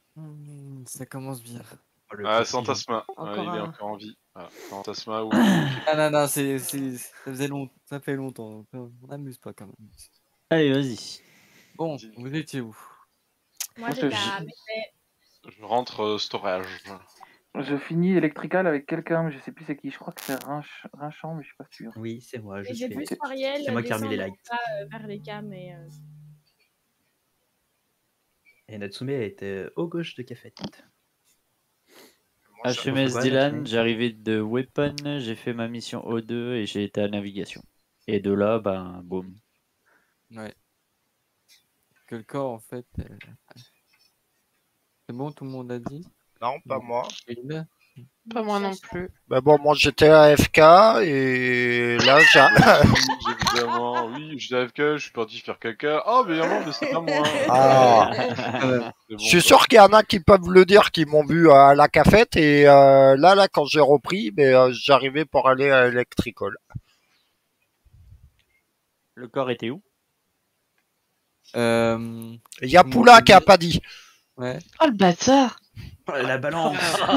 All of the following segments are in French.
Ça commence bien. Ah, Fantasma. Encore il est un. encore en vie. Voilà. Fantasma ou... Ah non, ça faisait longtemps. Ça fait longtemps. On n'amuse pas quand même. Allez, vas-y. Bon, vous étiez où? Moi, j'étais à... Je rentre storage. Je finis Electrical avec quelqu'un, mais je sais plus c'est qui. Je crois que c'est Rinchant, mais je suis pas sûr. Oui, c'est moi. J'ai vu Ariel C'est moi qui ai remis les descendre lights. vers les cams et... Et Natsume était au gauche de Cafette. HMS Dylan, j'arrivais de Weapon, j'ai fait ma mission O2 et j'ai été à navigation. Et de là, ben, boum. Ouais. Que le corps, en fait. C'est bon, tout le monde a dit? Non, pas moi. Pas moi non plus. Bah bon, moi j'étais à FK et là j'ai. Oui, évidemment, oui, j'étais AFK, je suis parti faire caca. Oh, mais non, mais c'est pas moi. Ah. C'est bon, Je suis sûr qu'il y en a qui peuvent le dire, qui m'ont vu à la cafette et là, quand j'ai repris, j'arrivais pour aller à Electrical. Le corps était où? Il y a Poula qui a pas dit. Ouais. Oh le bâtard! Oh, la balance.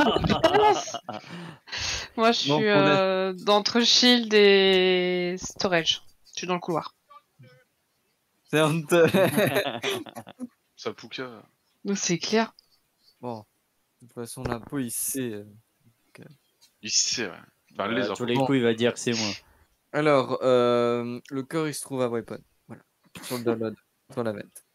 Moi je suis d'entre Shield et Storage. Je suis dans le couloir. C'est honteux. Ça pouca. Donc c'est clair. Bon. De toute façon, la peau, il sait. Il sait, ouais. Enfin, les tous les coups, il va dire que c'est moi. Alors, le corps, il se trouve à Weapon. Voilà. Sur le download. Sur la vente.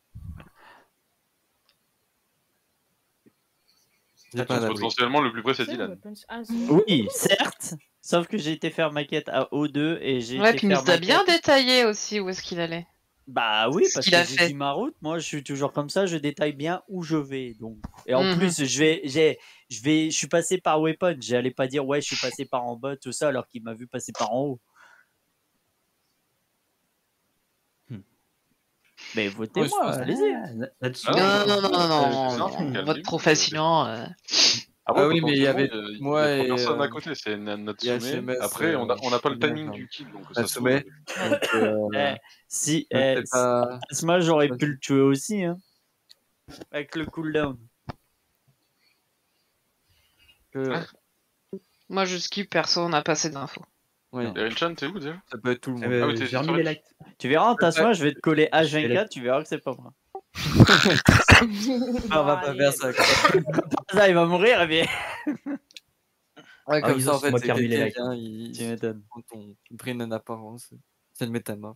Potentiellement, le plus près, c'est Dylan. Oui, certes. Sauf que j'ai été faire ma quête à O2 et j'ai Ouais, été puis faire il t'a ma bien quête- détaillé aussi où est-ce qu'il allait. Bah oui, parce qu'il que a j'ai fait. dit ma route. Moi, je suis toujours comme ça. Je détaille bien où je vais. Donc, et en Mhm. plus, je suis passé par Weapon. J'allais pas dire ouais, je suis passé par en bas, tout ça, alors qu'il m'a vu passer par en haut. Mais votez-moi, allez-y. Non. Vote trop facilement. Ah oui, mais il y avait moi il y a et trois personnes à côté, c'est Natsume. HMS, Après, on n'a pas le timing du kill, donc ça se Natsume. Si, pas... Asma, j'aurais pu le tuer aussi, hein. Avec le cooldown. Moi je skip perso, on n'a pas assez d'infos. Oui. Rinchant, t'es où déjà? Ça peut être tout le monde. J'ai remis les lights. Tu verras, Tasma, je vais te coller H24, tu verras que c'est pas moi. On va pas faire ça. Ça, il va mourir, mais. Ouais, comme ça, en fait, moi qui ai remis les quelqu'un, lights. tu m'étonnes. Quand on prend une apparence, c'est le métamorphe.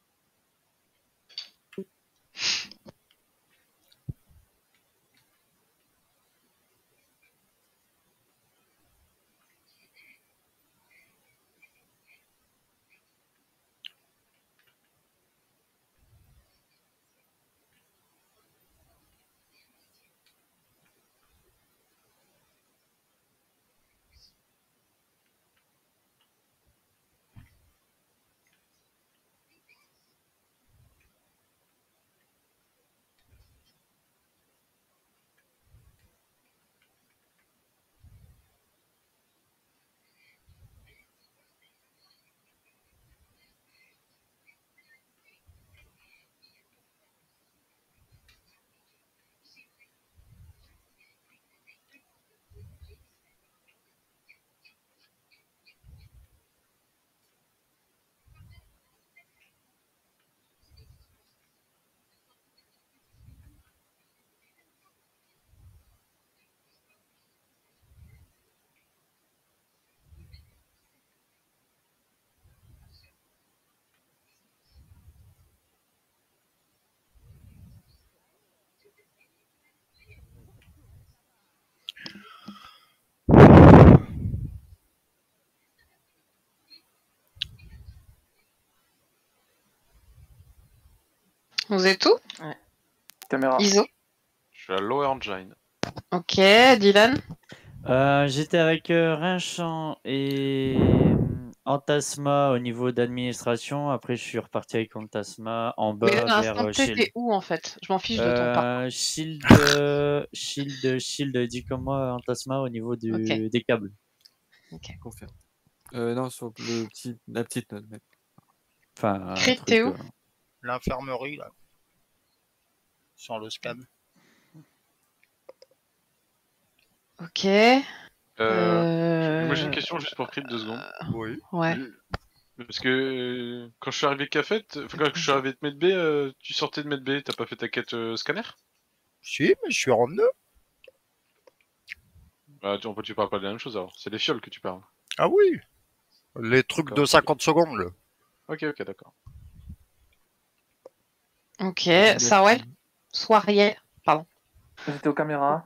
Vous êtes où? Ouais. Caméra. ISO. Je suis à Lower Engine. Ok, Dylan. J'étais avec Rinchant et Antasma au niveau d'administration. Après, je suis reparti avec Antasma en bas Mais là, vers l'instant T, Shield. t'es où en fait? Je m'en fiche de ton parcours. Shield, dis comme moi, Antasma au niveau Ok. des câbles. Ok. Confirme. Non, sur la petite note. Mais... Enfin, Crit, t'es où? L'infirmerie, là. Sur le scan. Ok. Moi j'ai une question juste pour Crit 2 secondes. Oui. Ouais. Parce que quand je suis arrivé Cafet, enfin quand je suis arrivé de Medbay, tu sortais de Medbay, t'as pas fait ta quête scanner? Si, mais je suis revenu. Bah tu parles pas de la même chose alors, c'est les fioles que tu parles. Ah oui. Les trucs D'accord. de 50 secondes, là. Ok, d'accord. Ok. Sarwell. Soiriel. Pardon. J'étais aux caméras.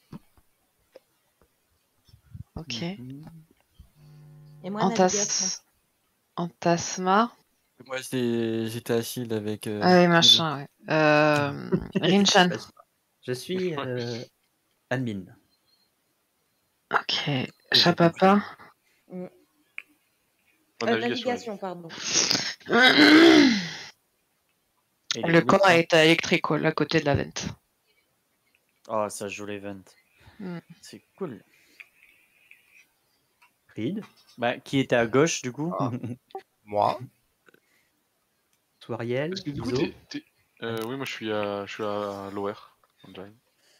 Ok. Et moi, navigation. Antasma. Moi, j'étais à Shield avec. Ah oui, machin, ouais. Rinchan. Je suis admin. Ok. Chapapa. En Navigation, pardon. Et Le les corps Louis, est électrique, à côté de la vente. Oh, ça joue l'event. C'est cool. Reed. Bah, qui était à gauche, du coup? Ah. Moi. Soiriel. Parce que du coup, Iso. oui, moi je suis à lower. En giant.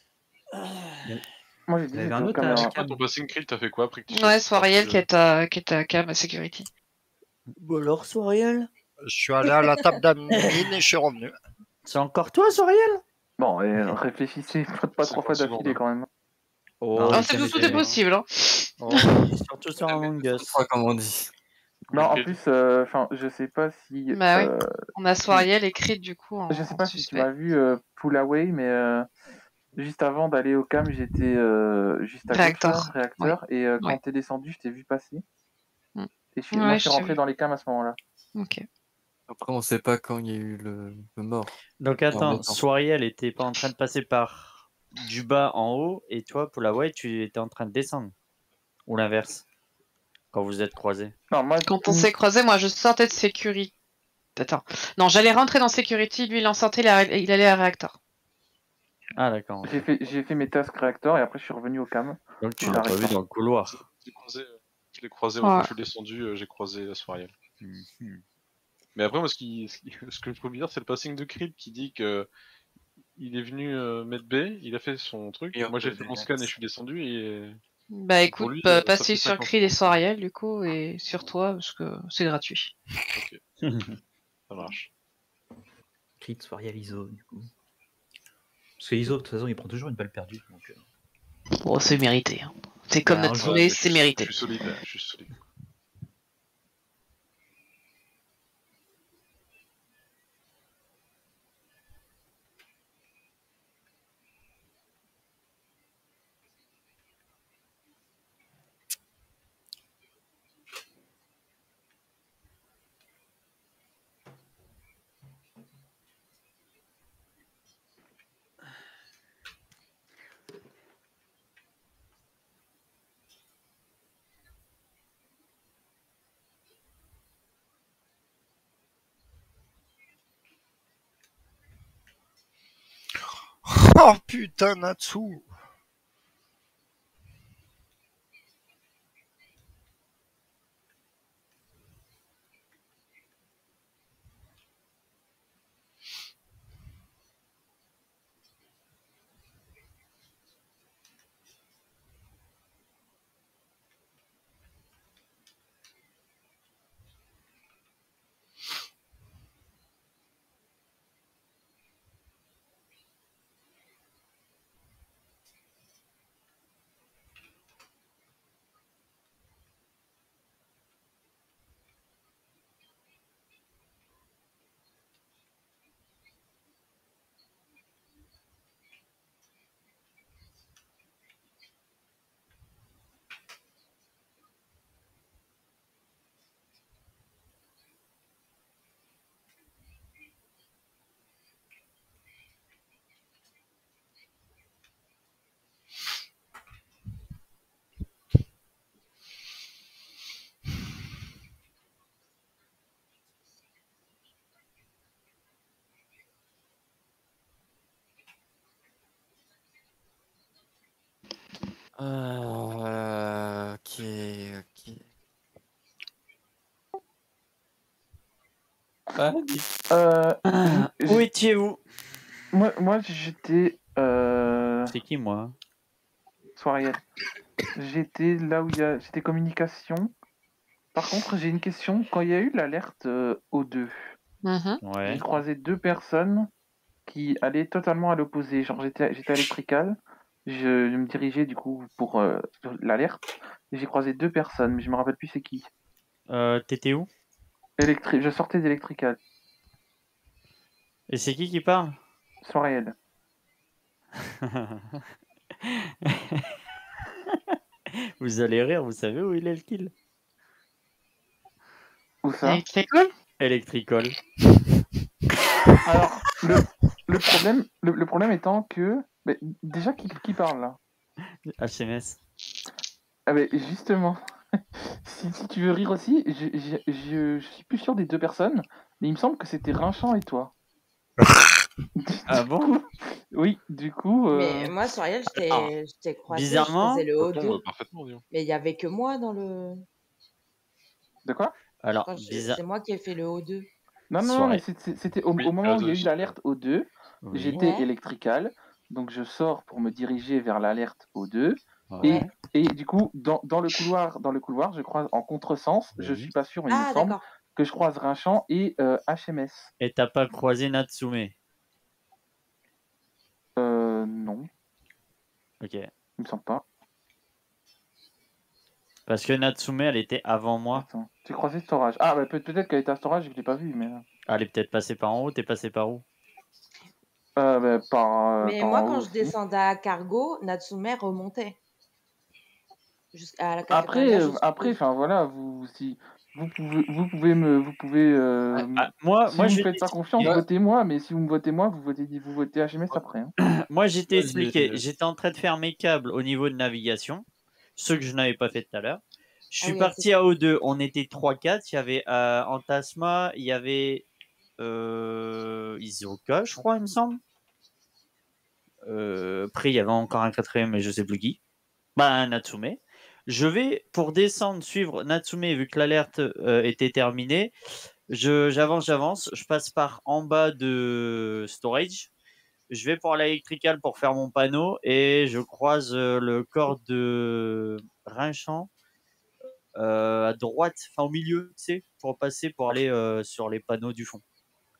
Moi, j'ai dit Il y avait j'étais un aux autre à caméras. Toi, ton passing Crit, t'as fait quoi après que tu Ouais, fasses Soiriel partie qui est à Cam à Security. Bon alors, Soriel? Je suis allé à la table d'admin et je suis revenu. C'est encore toi, Soriel? Bon, et réfléchissez pas 3 fois 50 secondes, d'affilée quand même. Oh, Ah, c'est tout est possible, hein. Oh, surtout sur Among Us. Fois, comme on dit. Non, en Ok. plus, je sais pas si. Bah oui. On a Soiriel écrit du coup en Je sais pas si tu suspect. m'as vu pull away, mais juste avant d'aller au cam, j'étais juste à Réacteur. gauche, là, réacteur, et quand Ouais. t'es descendu, je t'ai vu passer. Mm. Et Ouais, moi, je suis je t'ai rentré vu. dans les cams à ce moment-là. Ok. Après, on sait pas quand il y a eu le mort. Donc En attends, même temps. Soriel était pas en train de passer par du bas en haut, et toi, Poulaway, tu étais en train de descendre. Ou l'inverse, quand vous êtes croisés. Non, moi, Quand on s'est croisés, moi je sortais de Security. Attends. Non, j'allais rentrer dans Security, lui il en sortait, il allait à Réacteur. Ah d'accord. ok. j'ai fait mes tasks réacteur et après, je suis revenu au cam. Donc tu Ah, l'as pas vu d'accord. dans le couloir. Je l'ai croisé, Ouais. quand je suis descendu, j'ai croisé la soirée. Mhm. Mais après, moi, ce que je peux me dire, c'est le passing de Crit qui dit que il est venu mettre B, il a fait son truc. Et Moi, j'ai on fait mon fait scan et je suis descendu et. Bah Pour écoute, lui, ça passez fait sur 50 Creed et points. Soiriel du coup, et sur toi, parce que c'est gratuit. Ok, ça marche. Crit, Soiriel, Iso, du coup. Parce que Iso, de toute façon, il prend toujours une balle perdue. Donc, Bon, c'est mérité. Hein. C'est comme Bah, notre un journée, mais c'est mérité. Je suis solide, je suis solide. Oh putain, Natsu. Ok. Ah, Où étiez-vous? Moi j'étais. C'est qui moi? Soiriel. J'étais là où j'étais communication. Par contre, j'ai une question. Quand il y a eu l'alerte O2, Ouais. j'ai croisé 2 personnes qui allaient totalement à l'opposé. Genre, j'étais à Electrical. Je me dirigeais du coup pour l'alerte. Et j'ai croisé 2 personnes, mais je me rappelle plus c'est qui. T'étais où? Je sortais d'Electrical. Et c'est qui parle? Soiriel. Vous allez rire, vous savez où il est le kill? Où ça? Electrical. Alors, le problème étant que... Mais déjà, qui parle là? HMS. Ah mais justement, si tu veux rire aussi, je suis plus sûr des 2 personnes, mais il me semble que c'était Rinchamp et toi. Ah bon? Oui, du coup... Mais moi, Soiriel, je t'ai croisé, bizarrement, je faisais le Tombe O2, parfaitement, disons. mais il y avait que moi dans le... De quoi? Alors, Quand c'est moi qui ai fait le O2. Non, mais c'était au moment où il y a eu l'alerte O2, Oui. j'étais Ouais. électrical, donc je sors pour me diriger vers l'alerte O2, Ouais. et du coup, dans le couloir, je croise en contresens, je suis pas sûr, mais il me semble d'accord. que je croise Rinchamp et HMS. Et t'as pas croisé Natsume? Non, Ok. il me semble pas. Parce que Natsume, elle était avant moi. Attends, tu croisé Storage. Ah, bah peut-être qu'elle était à Storage et que je l'ai pas vue, mais... Elle est peut-être passée par en haut, t'es passé par où? Bah, Mais par moi, en haut quand je aussi. descendais à Cargo, Natsume remontait. Jusqu'à la cafétéria. Après, enfin voilà, si vous pouvez me, Moi, si moi, vous je me vais faites pas confiance, Ouais. votez-moi, mais si vous me votez moi, vous votez HMS après. Hein. moi, je t'ai Ouais, expliqué. J'étais en train de faire mes câbles au niveau de navigation, ce que je n'avais pas fait tout à l'heure. Je suis oui, parti à O2. On était 3-4. Il y avait Antasma, il y avait Isoka, je crois, il me semble. Après, il y avait encore un quatrième, mais je sais plus qui. Bah, Natsume. Je vais, pour descendre, suivre Natsume, vu que l'alerte était terminée. J'avance. Je passe par en bas de storage. Je vais pour l'électrical pour faire mon panneau et je croise le corps de Rinchamp à droite, enfin au milieu, tu sais, pour passer pour aller sur les panneaux du fond.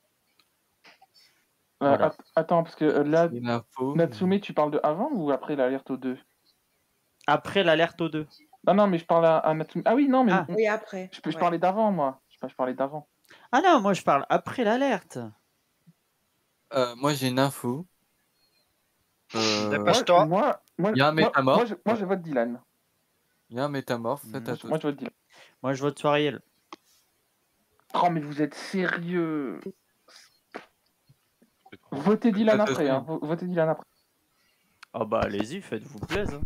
Voilà. Attends, parce que là, Une info. Natsume, tu parles de avant ou après l'alerte aux 2? Après l'alerte aux 2. Non, mais je parle à Natsume. Ah oui, non, mais Oui, après. je parlais d'avant, moi. Je parlais d'avant. Ah non, moi je parle après l'alerte. Moi j'ai une info. Dépêche-toi. Il y a un métamorphe. Moi, je vote Dylan. Il y a un métamorphe. Faites à Moi, je vote Dylan. Moi je vote Soiriel. Oh, mais vous êtes sérieux. Votez Dylan après, hein. Votez Dylan après. Ah bah allez-y, faites-vous plaisir.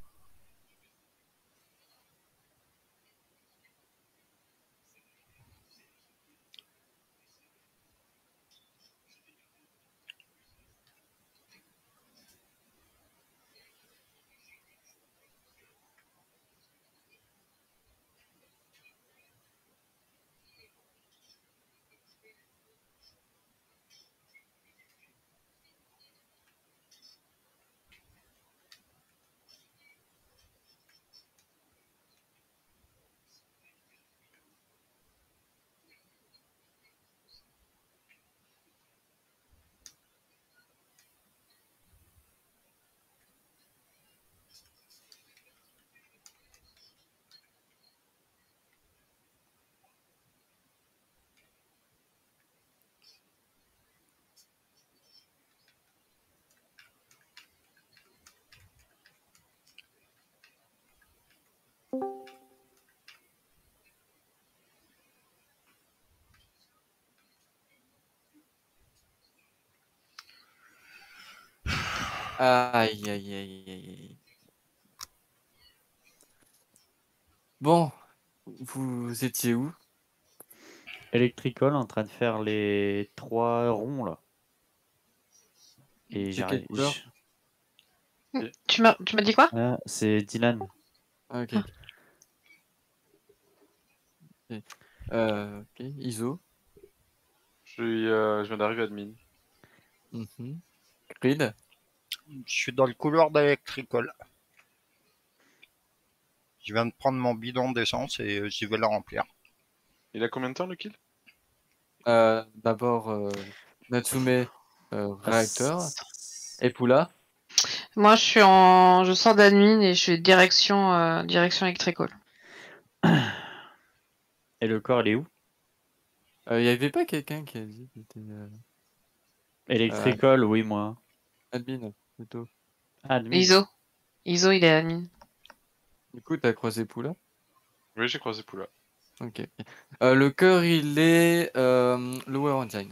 Aïe. Bon, vous étiez où? Electrical en train de faire les 3 ronds là. Et C'est quelle couleur? Tu m'as dit quoi? Ah, c'est Dylan. Ah, ok. Ok, ISO. Je viens d'arriver admin. Creed. Je suis dans le couloir d'Electrical. Je viens de prendre mon bidon d'essence et j'y vais le remplir. Il a combien de temps le kill? D'abord, Natsume, réacteur. Et Poula. Moi, je sors d'admin et je suis direction électrical. Et le corps, il est où? Il y avait pas quelqu'un qui a dit qu'il était Electrical, oui, moi. admin, plutôt. Admin. Iso, il est admin. Du coup, t'as croisé Poula? Oui, j'ai croisé Poula. Ok. Le cœur, il est Lower Engine.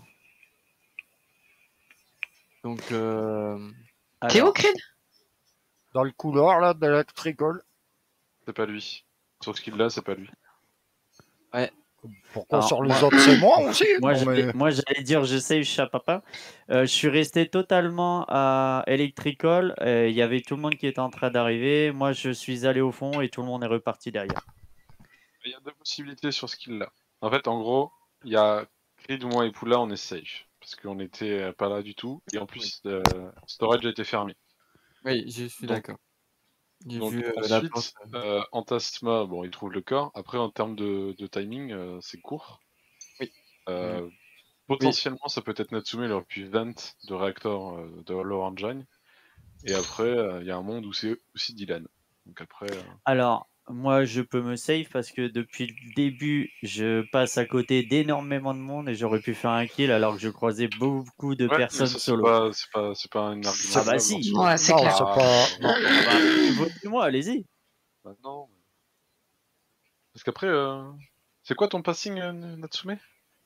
Donc, T'es où, Creed? Dans le couloir, là, de l'Electrical. C'est pas lui. Sur ce qu'il a, c'est pas lui. Ouais. Pourquoi Alors, sur les moi- autres, c'est moi aussi? Moi, Non, mais- j'allais dire je save chat papa. Je suis resté totalement à Electrical. Il y avait tout le monde qui était en train d'arriver. Moi, je suis allé au fond et tout le monde est reparti derrière. Il y a deux possibilités sur ce qu'il a. En fait, en gros, il y a Creed, moi et Poula, on est safe. Parce qu'on n'était pas là du tout. Et en plus, storage a été fermé. oui, je suis Donc- d'accord. J'ai Donc vu la ensuite, porte. Antasma, bon, il trouve le corps. Après, en termes de timing, c'est court. Oui. Potentiellement, ça peut être Natsume, il aurait pu vent de réacteur de Lower Engine. Et après, il y a un monde où c'est aussi Dylan. Donc après, Alors, moi, je peux me save parce que depuis le début, je passe à côté d'énormément de monde et j'aurais pu faire un kill alors que je croisais beaucoup de ouais, mais personnes ça, solo. c'est pas un argument. Ah bah si. Ouais, c'est Non, clair. c'est pas... non. Ah bah, votez-moi, allez-y. Bah, non. Parce qu'après, c'est quoi ton passing, Natsume?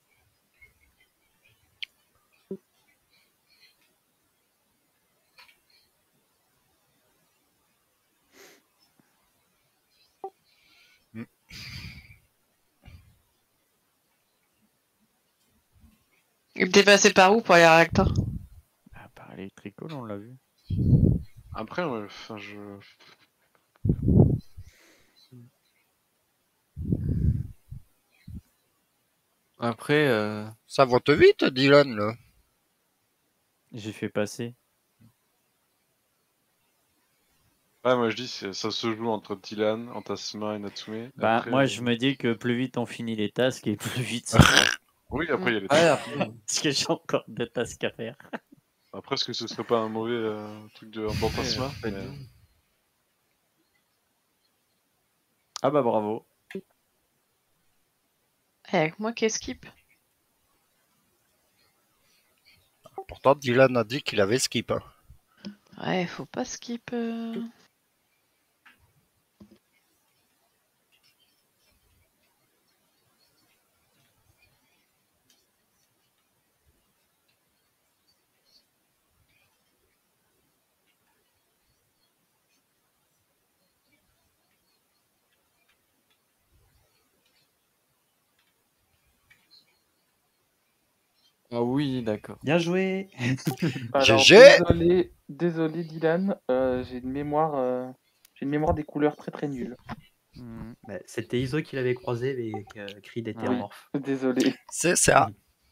Il t'est passé par où pour aller à réacteur? Ah, par Electrical, on l'a vu. Après, enfin, Après, Ça vote vite, Dylan, là. J'ai fait passer. Ouais, moi je dis, ça se joue entre Dylan, Antasma et Natsume. Bah, Après, moi, je me dis que plus vite on finit les tasks et plus vite ça va. Oui, après, il y a les ouais, après, Parce que j'ai encore des tasks à faire. Après, est-ce que ce serait pas un mauvais truc d'Antasma pas mais- dit. Ah bah bravo. Avec moi qui skip. Pourtant, Dylan a dit qu'il avait skip. Hein. Ouais, faut pas skip. Ah oui, d'accord. Bien joué. Alors, GG. désolé Dylan, j'ai une mémoire des couleurs très très nulle. Bah, c'était Iso qui l'avait croisé mais Creed était Oui. amorphe. Désolé, C'est ça.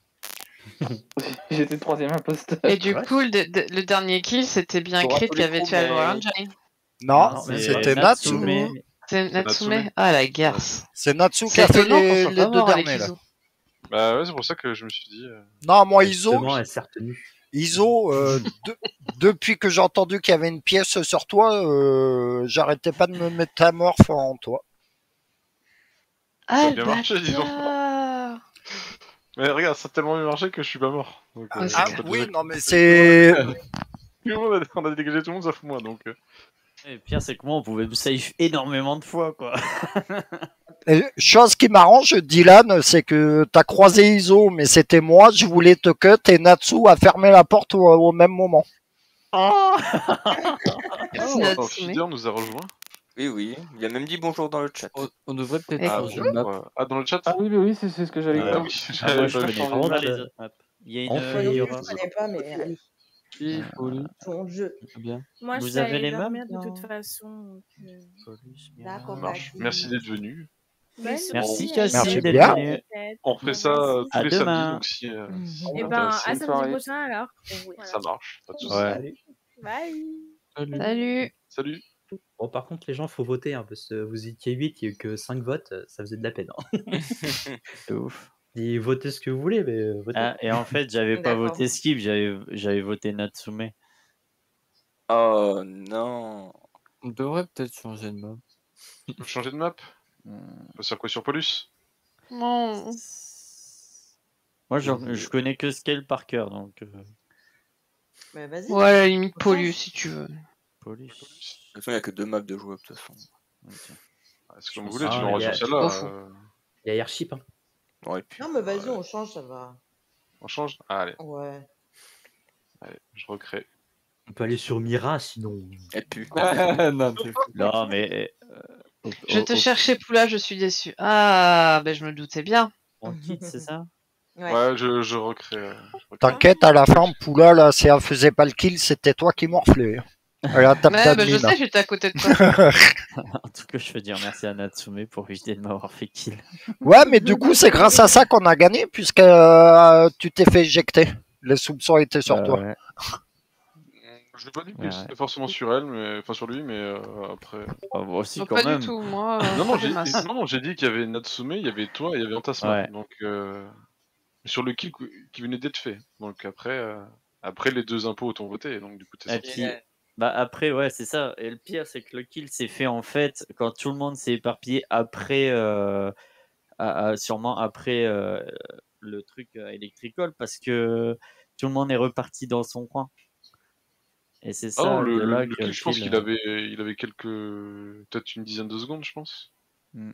j'étais troisième imposteur. Et du Ouais. coup, le dernier kill, c'était bien T'auras Creed tous qui les avait trous, tué mais- Lower Engine. Non, mais c'était Natsu. C'est Natsume. Natsume. Ah, la garce. C'est Natsu qui C'est a fait étonnant qu'on les soit pas deux mort avec derniers, là. Iso. Bah ouais, c'est pour ça que je me suis dit. Non, moi, Iso, Justement, elle s'est retenue. Iso, depuis que j'ai entendu qu'il y avait une pièce sur toi, j'arrêtais pas de me métamorphe en toi. Ah, a le bien marché, disons. bâtard. Mais regarde, ça a tellement bien marché que je suis pas mort. Donc, Ah, Ah j'ai pas de oui, désaccord. non, mais c'est... Tout le monde on a dégagé tout le monde sauf moi, donc. Et le pire, c'est que moi, on pouvait me save énormément de fois, quoi. Et chose qui m'arrange, Dylan, c'est que t'as croisé Iso, mais c'était moi, je voulais te cut et Natsu a fermé la porte au même moment. Oh Merci, Oh, Natsume. Feeder nous a rejoint. Oui, oui. Il a même dit bonjour dans le chat. On devrait peut-être Et- changer de map. Ah, dans le chat. Ah oui, c'est ce que j'allais Ah dire. oui, Ah, j'avais moi, je pas connais vu. changer pas de les map. autres maps. Il y a On une. fait il y Je aura- connais pas, mais allez, Si, Poulu, jouons le jeu. c'est bien. Moi, Vous je suis avez allée les mêmes dormir de toute Non. façon. Donc, D'accord, Ça marche. bah, Merci d'être venu. bonne Merci, nuit, Cassie, Merci d'être bien. venue. peut-être. On refait ça tous À les demain. samedis, donc si. Et ça ben, à t'intéresse, samedi soirée. prochain alors. ça marche. Pas de soucis. Ouais. Bye. Salut. Salut. Salut. Bon, par contre, les gens, faut voter, hein, parce que vous étiez 8, il n'y a eu que 5 votes, ça faisait de la peine. Hein. De ouf. Dis, votez ce que vous voulez, mais votez. Ah, et en fait, j'avais pas D'accord. voté Skip, j'avais voté Natsume. Oh non. On devrait peut-être changer de map. On peut changer de map. Sur quoi? Sur Polus? Non. Moi, je connais que Scale par cœur, donc Mais vas-y. Ouais, à la limite, On Pollu, change. si tu veux. Polus. De toute façon, il n'y a que 2 maps de joueurs, de toute façon. Ok. C'est comme Je vous voulez, pense- tu Ah, veux en il y a- sur c'est pas celle-là. faux. Il y a Airship. Hein. Ouais, puis, Non, mais vas-y, on change, ça va. On change? Ah, allez, Ouais. je recrée. On peut aller sur Mira, sinon. elle pue. Non, t'es fou. Non, mais. Je te cherchais, Poula, je suis déçu. Ah, ben je me doutais bien. On quitte, c'est ça? Ouais. Ouais, je recrée. T'inquiète, à la fin, Poula, là, si elle faisait pas le kill, c'était toi qui morflais. Elle a tapé Ouais, ben je d'admin. sais, j'étais à côté de toi. En tout cas, je veux dire merci à Natsume pour éviter de m'avoir fait kill. Ouais, mais du coup, c'est grâce à ça qu'on a gagné, puisque tu t'es fait éjecter. Les soupçons étaient sur toi. Ouais. Je l'ai pas dit que Ouais. c'était forcément sur elle, mais enfin sur lui, mais après. Ah, moi aussi, Non, quand pas même. du tout, moi. Non, non, j'ai masse. j'ai dit qu'il y avait Natsume, il y avait toi, et il y avait Fantasma. Ouais. Donc sur le kill qui venait d'être fait. Donc après les 2 impôts t'ont voté, donc du coup t'es Et sorti. puis, bah après, ouais, c'est ça. Et le pire, c'est que le kill s'est fait en fait quand tout le monde s'est éparpillé après, sûrement après le truc Electrical, parce que tout le monde est reparti dans son coin. Et c'est Ah non, ça, de le là kill, que je pense kill, qu'il avait peut-être une dizaine de secondes, je pense. Mm.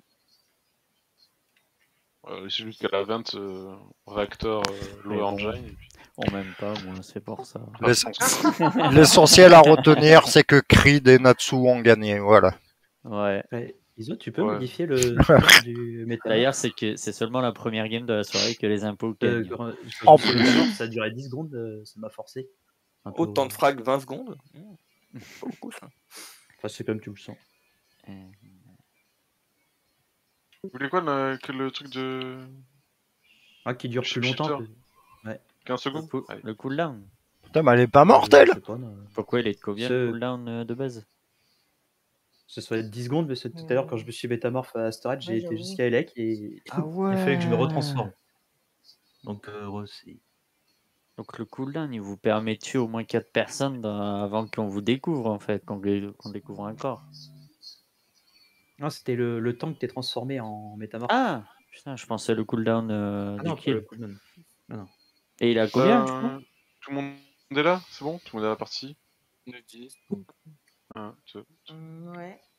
C'est jusqu'à la 20 réacteur Mais Low bon. Engine. Et puis... On m'aime pas, moi, c'est pour ça. L'essentiel à retenir, c'est que Creed et Natsu ont gagné. Voilà. Ouais. Ouais. Iso, tu peux Ouais. modifier le score du méta. D'ailleurs, c'est seulement la première game de la soirée que les impôts gagnent. En Parce que plus. d'abord, ça a duré 10 secondes, ça m'a forcé. Un peu, Autant de frags, 20 secondes? Pas beaucoup, ça. Enfin, c'est comme tu le sens. Vous voulez quoi que le truc de Ah, qui dure plus longtemps. Shifter. Que... Ouais. 15 secondes? Allez. Le cooldown. Putain, mais elle est pas morte, elle. Je sais pas, non. Pourquoi il est de combien Ce- le cooldown de base? Ce soit 10 secondes, mais tout à l'heure, quand je me suis métamorphe à Storage, j'ai Ouais, été j'avoue. jusqu'à Elec et Ah il fallait que je me retransforme. Donc, c'est. Donc le cooldown, il vous permet de tuer au moins 4 personnes avant qu'on vous découvre, en fait, qu'on découvre un corps. Non, c'était le temps que t'es transformé en métamorphe. Ah putain, je pensais le cooldown Ah du non, kill. le cooldown. Non, non. Et il a combien, du coup? Tout le monde est là? C'est bon? Tout le monde est à la partie? 10. 1, 2, Ouais.